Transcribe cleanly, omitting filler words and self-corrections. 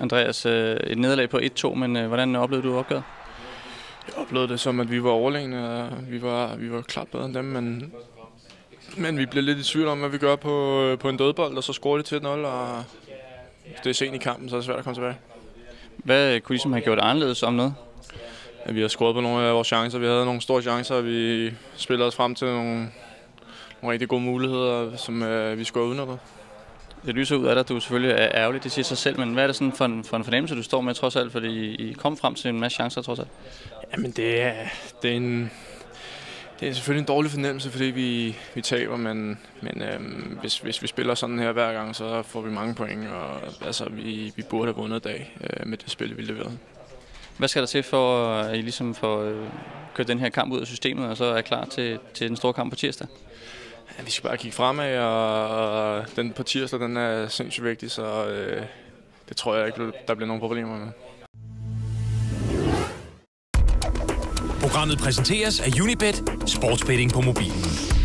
Andreas, et nederlag på 1-2, men hvordan oplevede du opgøret? Jeg oplevede det som, at vi var overlegne. Vi var klart bedre end dem, men vi blev lidt i tvivl om, hvad vi gør på en dødbold, og så scorede de til 1-0, og det er sent i kampen, så er det svært at komme tilbage. Hvad kunne I ligesom have gjort anderledes om noget? Ja, vi har scoret på nogle af vores chancer. Vi havde nogle store chancer, og vi spillede os frem til nogle rigtig gode muligheder, som vi scorede udnyttet. Det lyser ud af dig, du selvfølgelig er ærgerlig, det siger sig selv, men hvad er det sådan for en fornemmelse, du står med trods alt, fordi I kom frem til en masse chancer trods alt? Jamen det er selvfølgelig en dårlig fornemmelse, fordi vi taber, men hvis vi spiller sådan her hver gang, så får vi mange point, og altså, vi burde have vundet i dag med det spil, vi leverede. Hvad skal der til for, at I ligesom får kørt den her kamp ud af systemet, og så er klar til den store kamp på tirsdag? Ja, vi skal bare kigge fremad, og den på tirsdag, den er sindssygt vigtig, så det tror jeg ikke, der bliver nogen problemer med. Programmet præsenteres af Unibet, sportsbetting på mobilen.